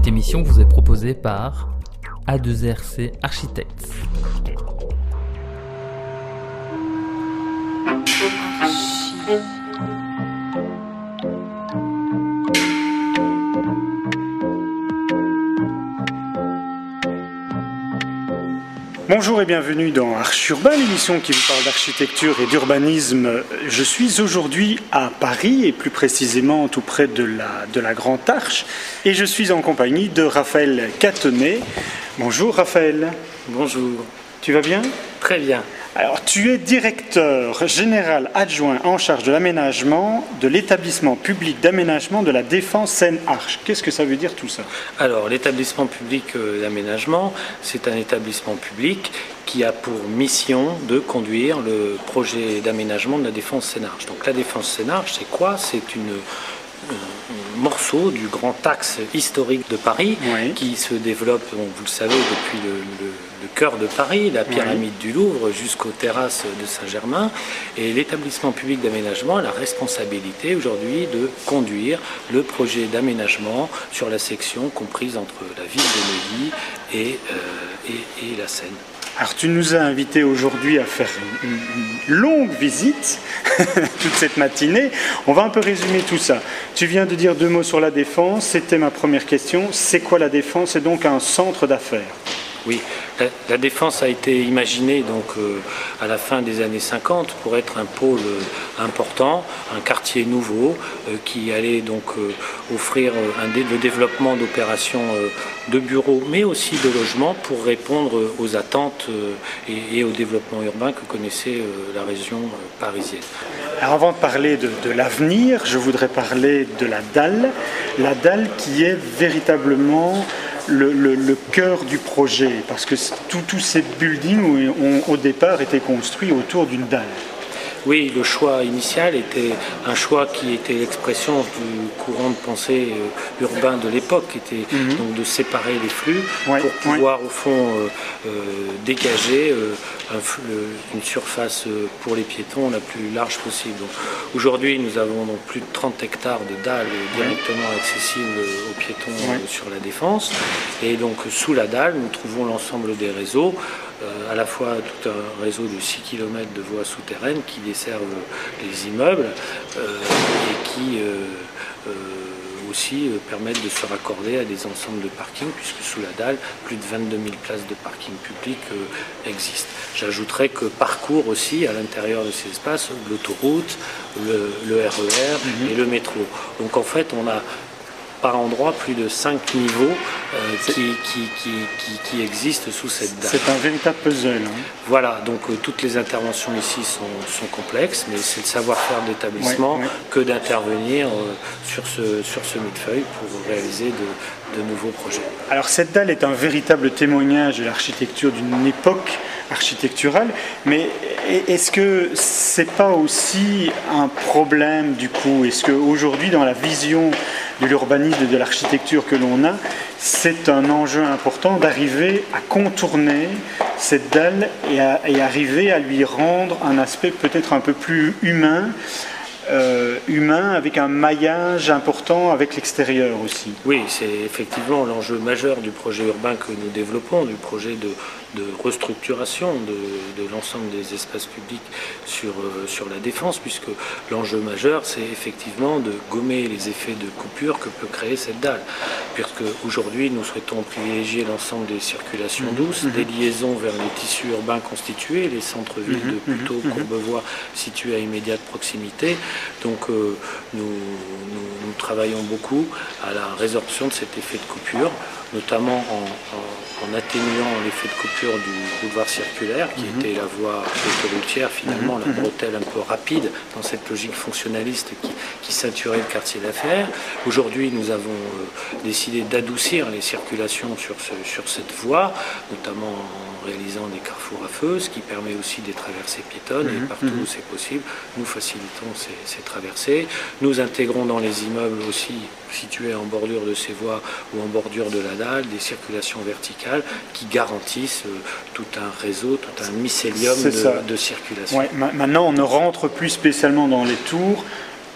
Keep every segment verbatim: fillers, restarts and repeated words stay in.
Cette émission vous est proposée par A deux R C Architects. Bonjour et bienvenue dans Arch Urbain, l'émission qui vous parle d'architecture et d'urbanisme. Je suis aujourd'hui à Paris et plus précisément tout près de la, de la Grande Arche et je suis en compagnie de Raphaël Catonnet. Bonjour Raphaël. Bonjour. Tu vas bien ? Très bien. Alors, tu es directeur général adjoint en charge de l'aménagement de l'établissement public d'aménagement de la Défense Seine-Arche. Qu'est-ce que ça veut dire tout ça ? Alors, l'établissement public d'aménagement, c'est un établissement public qui a pour mission de conduire le projet d'aménagement de la Défense Seine-Arche. Donc, la Défense Seine-Arche, c'est quoi ? C'est une... un morceau du grand axe historique de Paris, oui, qui se développe, bon, vous le savez, depuis le, le, le cœur de Paris, la pyramide, oui, du Louvre, jusqu'aux terrasses de Saint-Germain. Et l'établissement public d'aménagement a la responsabilité aujourd'hui de conduire le projet d'aménagement sur la section comprise entre la ville de Neuilly et, euh, et, et la Seine. Alors tu nous as invités aujourd'hui à faire une, une longue visite, toute cette matinée. On va un peu résumer tout ça. Tu viens de dire deux mots sur la Défense, c'était ma première question. C'est quoi la Défense ? C'est donc un centre d'affaires. Oui, la, la Défense a été imaginée donc, euh, à la fin des années cinquante pour être un pôle euh, important, un quartier nouveau euh, qui allait donc euh, offrir euh, un dé, le développement d'opérations euh, de bureaux mais aussi de logements pour répondre euh, aux attentes euh, et, et au développement urbain que connaissait euh, la région euh, parisienne. Alors avant de parler de, de l'avenir, je voudrais parler de la dalle. La dalle qui est véritablement... Le, le, le cœur du projet, parce que tous ces buildings ont au départ été construits autour d'une dalle. Oui, le choix initial était un choix qui était l'expression du courant de pensée euh, urbain de l'époque, qui était mm-hmm. donc de séparer les flux, ouais, pour pouvoir ouais. au fond euh, euh, dégager euh, un flux, une surface pour les piétons la plus large possible. Aujourd'hui, nous avons donc plus de trente hectares de dalles directement accessibles aux piétons ouais. euh, sur la Défense. Et donc sous la dalle, nous trouvons l'ensemble des réseaux. Euh, à la fois tout un réseau de six kilomètres de voies souterraines qui desservent les immeubles euh, et qui euh, euh, aussi euh, permettent de se raccorder à des ensembles de parking, puisque sous la dalle, plus de vingt-deux mille places de parking public euh, existent. J'ajouterais que parcourt aussi à l'intérieur de ces espaces l'autoroute, le, le R E R mmh. et le métro. Donc en fait, on a par endroit plus de cinq niveaux euh, qui, qui, qui, qui, qui existent sous cette dalle. C'est un véritable puzzle. Hein. Voilà, donc euh, toutes les interventions ici sont, sont complexes, mais c'est le savoir-faire d'établissement ouais, ouais. que d'intervenir euh, sur ce, sur ce millefeuille pour réaliser de, de nouveaux projets. Alors cette dalle est un véritable témoignage de l'architecture d'une époque architecturale, mais est-ce que c'est pas aussi un problème du coup ? Est-ce qu'aujourd'hui, dans la vision de l'urbanisme et de l'architecture que l'on a, c'est un enjeu important d'arriver à contourner cette dalle et, à, et arriver à lui rendre un aspect peut-être un peu plus humain, euh, humain avec un maillage important avec l'extérieur aussi. Oui, c'est effectivement l'enjeu majeur du projet urbain que nous développons, du projet de de restructuration de, de l'ensemble des espaces publics sur, euh, sur la Défense, puisque l'enjeu majeur, c'est effectivement de gommer les effets de coupure que peut créer cette dalle. Puisque aujourd'hui, nous souhaitons privilégier l'ensemble des circulations mmh, douces, mmh. des liaisons vers les tissus urbains constitués, les centres-villes mmh, de plutôt mmh, Courbevoie situés à immédiate proximité. Donc euh, nous, nous, nous travaillons beaucoup à la résorption de cet effet de coupure, notamment en, en, en atténuant l'effet de coupure du boulevard circulaire, qui mmh. était la voie autoroutière, finalement, mmh. la bretelle un peu rapide dans cette logique fonctionnaliste qui, qui ceinturait le quartier d'affaires. Aujourd'hui, nous avons euh, décidé d'adoucir les circulations sur, ce, sur cette voie, notamment en réalisant des carrefours à feu, ce qui permet aussi des traversées piétonnes, mmh. et partout mmh. où c'est possible, nous facilitons ces, ces traversées. Nous intégrons dans les immeubles aussi, situés en bordure de ces voies ou en bordure de la dalle, des circulations verticales qui garantissent euh, tout un réseau, tout un mycélium de, de circulation. Ouais, maintenant, on ne rentre plus spécialement dans les tours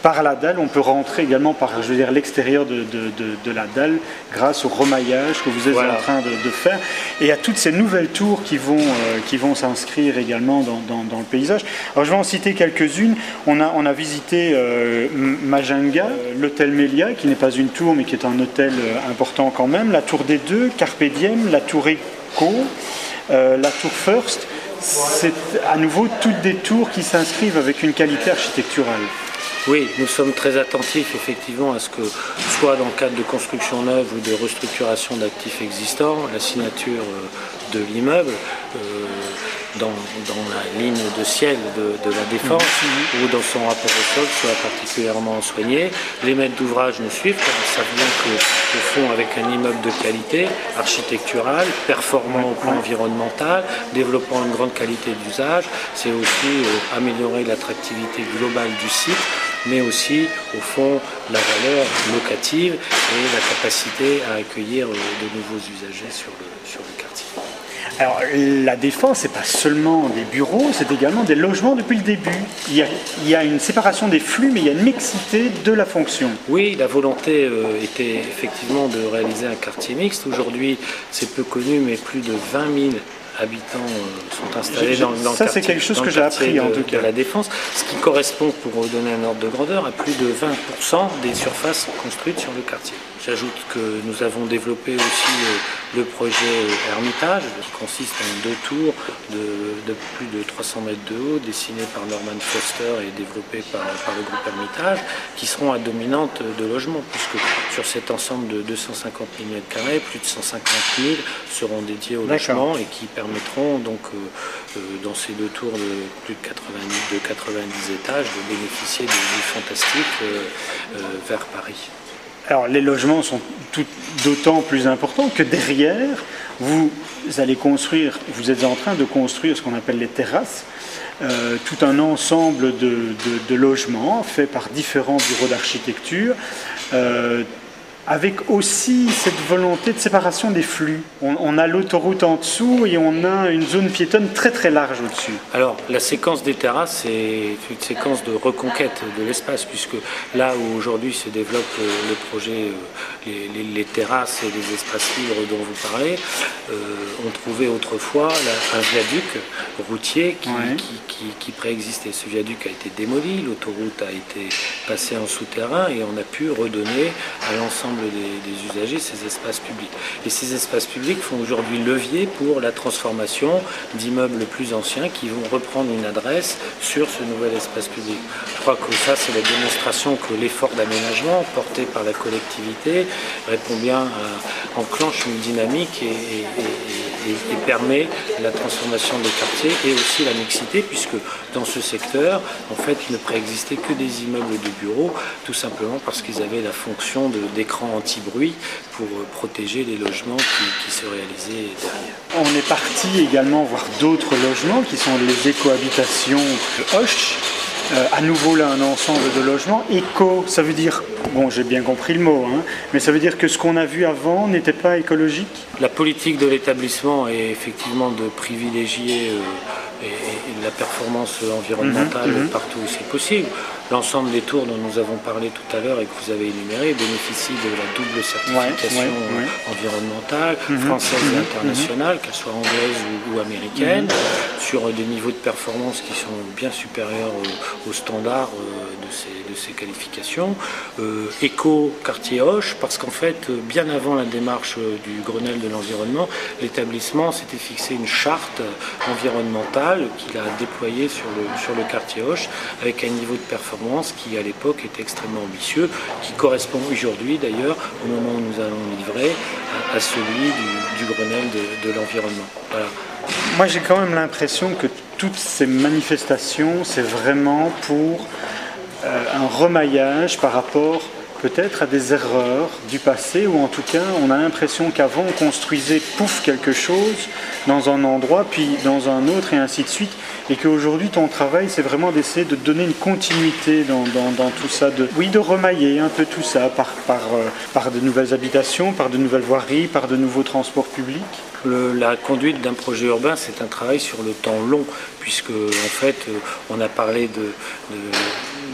par la dalle, on peut rentrer également par, je veux dire, l'extérieur de, de, de, de la dalle grâce au remaillage que vous êtes voilà. en train de, de faire et à toutes ces nouvelles tours qui vont, euh, qui vont s'inscrire également dans, dans, dans le paysage. Alors je vais en citer quelques-unes. On a, on a visité euh, Majunga, l'hôtel Melia, qui n'est pas une tour mais qui est un hôtel euh, important quand même, la tour des deux, Carpe Diem, la tour Eco, euh, la tour First. C'est à nouveau toutes des tours qui s'inscrivent avec une qualité architecturale. Oui, nous sommes très attentifs effectivement à ce que, soit dans le cadre de construction neuve ou de restructuration d'actifs existants, la signature de l'immeuble euh, dans, dans la ligne de ciel de, de la défense mmh. ou dans son rapport au sol soit particulièrement soigné. Les maîtres d'ouvrage nous suivent, car ils savent bien qu'au fond, avec un immeuble de qualité architecturale, performant au plan environnemental, développant une grande qualité d'usage, c'est aussi euh, améliorer l'attractivité globale du site, mais aussi, au fond, la valeur locative et la capacité à accueillir de nouveaux usagers sur le, sur le quartier. Alors, la défense, ce n'est pas seulement des bureaux, c'est également des logements depuis le début. Il y, a, il y a une séparation des flux, mais il y a une mixité de la fonction. Oui, la volonté euh, était effectivement de réaliser un quartier mixte. Aujourd'hui, c'est peu connu, mais plus de vingt mille habitants euh, sont installés je, dans, dans ça, le quartier. Ça, c'est quelque chose que j'ai appris, de, en tout cas. De la Défense, ce qui correspond, pour donner un ordre de grandeur, à plus de vingt pour cent des surfaces construites sur le quartier. J'ajoute que nous avons développé aussi euh, le projet Hermitage, qui consiste en deux tours de, de plus de trois cents mètres de haut, dessinés par Norman Foster et développés par, par le groupe Hermitage, qui seront à dominante de logement, puisque sur cet ensemble de deux cent cinquante mille mètres carrés, plus de cent cinquante mille seront dédiés au logement et qui permettront donc euh, euh, dans ces deux tours de plus de quatre-vingt-dix, de quatre-vingt-dix étages de bénéficier de vues fantastiques euh, euh, vers Paris. Alors les logements sont d'autant plus importants que derrière, vous allez construire, vous êtes en train de construire ce qu'on appelle les terrasses, euh, tout un ensemble de, de, de logements faits par différents bureaux d'architecture, euh, avec aussi cette volonté de séparation des flux. On, on a l'autoroute en dessous et on a une zone piétonne très très large au-dessus. Alors la séquence des terrasses, c'est une séquence de reconquête de l'espace, puisque là où aujourd'hui se développe le projet, les, les, les terrasses et les espaces libres dont vous parlez, euh, on trouvait autrefois là, un viaduc routier qui, ouais. qui, qui, qui préexistait. Ce viaduc a été démoli, l'autoroute a été passée en souterrain et on a pu redonner à l'ensemble Des, des usagers ces espaces publics. Et ces espaces publics font aujourd'hui levier pour la transformation d'immeubles plus anciens qui vont reprendre une adresse sur ce nouvel espace public. Je crois que ça, c'est la démonstration que l'effort d'aménagement porté par la collectivité répond bien, à, enclenche une dynamique et, et, et, et, et permet la transformation des quartiers et aussi la mixité, puisque dans ce secteur, en fait, il ne préexistait que des immeubles de bureaux, tout simplement parce qu'ils avaient la fonction de, d'écran anti-bruit pour protéger les logements qui, qui se réalisaient derrière. On est parti également voir d'autres logements qui sont les écohabitations de Hoche. Euh, à nouveau là un ensemble de logements. Éco, ça veut dire, bon j'ai bien compris le mot, hein, mais ça veut dire que ce qu'on a vu avant n'était pas écologique. La politique de l'établissement est effectivement de privilégier euh, et, et la performance environnementale mmh, mmh. partout où c'est possible. L'ensemble des tours dont nous avons parlé tout à l'heure et que vous avez énuméré bénéficient de la double certification ouais, ouais, ouais. environnementale, mmh, française mmh, et internationale, mmh. qu'elle soit anglaise ou, ou américaine, mmh. sur des niveaux de performance qui sont bien supérieurs aux, aux standards de ces, de ces qualifications. Euh, Éco quartier Hoche, parce qu'en fait, bien avant la démarche du Grenelle de l'environnement, l'établissement s'était fixé une charte environnementale qu'il a déployée sur le, sur le quartier Hoche, avec un niveau de performance qui à l'époque était extrêmement ambitieux, qui correspond aujourd'hui d'ailleurs au moment où nous allons livrer à, à celui du, du Grenelle de, de l'environnement. Voilà. Moi j'ai quand même l'impression que toutes ces manifestations c'est vraiment pour euh, un remaillage par rapport peut-être à des erreurs du passé, ou en tout cas on a l'impression qu'avant on construisait pouf quelque chose dans un endroit puis dans un autre et ainsi de suite, et qu'aujourd'hui ton travail c'est vraiment d'essayer de donner une continuité dans, dans, dans tout ça, de, oui de remailler un peu tout ça par, par, euh, par de nouvelles habitations, par de nouvelles voiries, par de nouveaux transports publics. Le, la conduite d'un projet urbain, c'est un travail sur le temps long, puisque en fait, on a parlé de, de,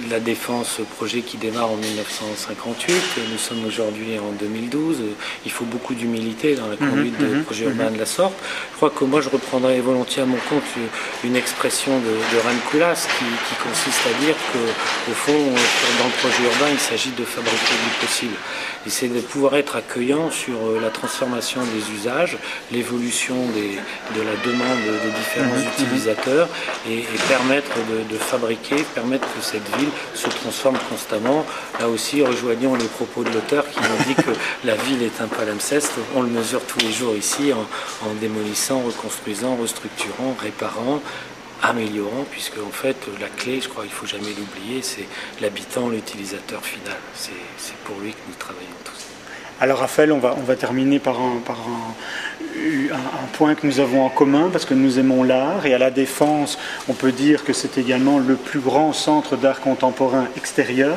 la Défense, projet qui démarre en mille neuf cent cinquante-huit, nous sommes aujourd'hui en deux mille douze, il faut beaucoup d'humilité dans la conduite mmh, de mmh, projets mmh. urbains de la sorte. Je crois que moi je reprendrais volontiers à mon compte une expression de, de Rem Koolhaas qui, qui consiste à dire qu'au fond, dans le projet urbain, il s'agit de fabriquer du possible. Et c'est de pouvoir être accueillant sur la transformation des usages, l'évolution des, de la demande des différents mmh, utilisateurs et, et permettre de, de fabriquer, permettre que cette ville se transforme constamment. Là aussi, rejoignons les propos de l'auteur qui nous dit que la ville est un palimpseste. On le mesure tous les jours ici en, en démolissant, reconstruisant, restructurant, réparant, améliorant, puisque en fait la clé, je crois qu'il ne faut jamais l'oublier, c'est l'habitant, l'utilisateur final. C'est, c'est pour lui que nous travaillons tous. Alors Raphaël, on va, on va terminer par, un, par un, un, un point que nous avons en commun, parce que nous aimons l'art, et à la Défense, on peut dire que c'est également le plus grand centre d'art contemporain extérieur.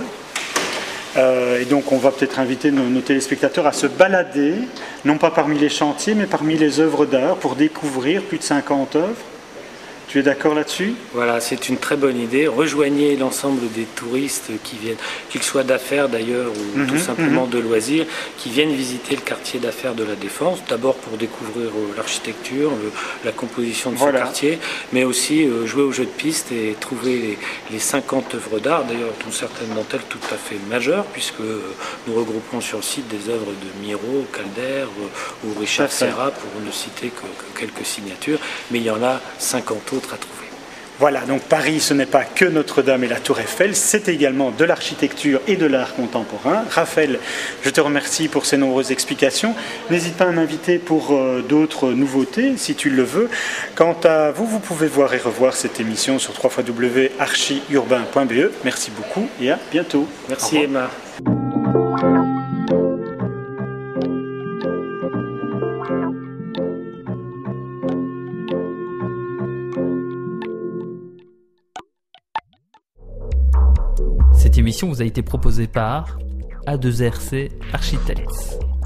Euh, et donc on va peut-être inviter nos, nos téléspectateurs à se balader, non pas parmi les chantiers, mais parmi les œuvres d'art, pour découvrir plus de cinquante œuvres. Tu es d'accord là-dessus ? Voilà, c'est une très bonne idée. Rejoignez l'ensemble des touristes qui viennent, qu'ils soient d'affaires d'ailleurs ou mmh, tout simplement mmh. de loisirs, qui viennent visiter le quartier d'affaires de la Défense, d'abord pour découvrir euh, l'architecture, le, la composition de voilà. ce quartier, mais aussi euh, jouer au jeu de piste et trouver les, les cinquante œuvres d'art, d'ailleurs dont certaines d'entre elles tout à fait majeures, puisque euh, nous regroupons sur le site des œuvres de Miro, Calder euh, ou Richard Serra, pour ne citer que, que quelques signatures, mais il y en a cinquante autres à trouver. Voilà, donc Paris, ce n'est pas que Notre-Dame et la Tour Eiffel, c'est également de l'architecture et de l'art contemporain. Raphaël, je te remercie pour ces nombreuses explications. N'hésite pas à m'inviter pour euh, d'autres nouveautés, si tu le veux. Quant à vous, vous pouvez voir et revoir cette émission sur w w w point archi urbain point b e. Merci beaucoup et à bientôt. Merci Emma. Cette émission vous a été proposée par A deux R C Architects.